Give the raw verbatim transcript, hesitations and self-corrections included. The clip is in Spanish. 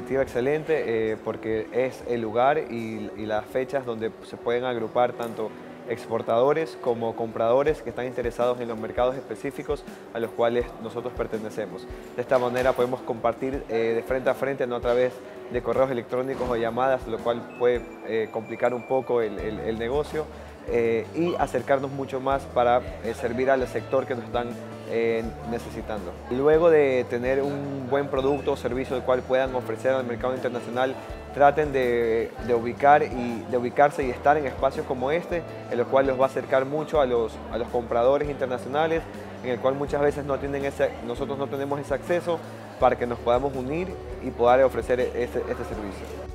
iniciativa excelente eh, porque es el lugar y, y las fechas donde se pueden agrupar tanto exportadores como compradores que están interesados en los mercados específicos a los cuales nosotros pertenecemos. De esta manera podemos compartir eh, de frente a frente, no a través de correos electrónicos o llamadas, lo cual puede eh, complicar un poco el, el, el negocio eh, y acercarnos mucho más para eh, servir al sector que nos están eh, necesitando. Luego de tener un buen producto o servicio el cual puedan ofrecer al mercado internacional, traten de, de, ubicar y, de ubicarse y estar en espacios como este, en lo cual los va a acercar mucho a los, a los compradores internacionales, en el cual muchas veces no tienen ese, nosotros no tenemos ese acceso, para que nos podamos unir y poder ofrecer este, este servicio.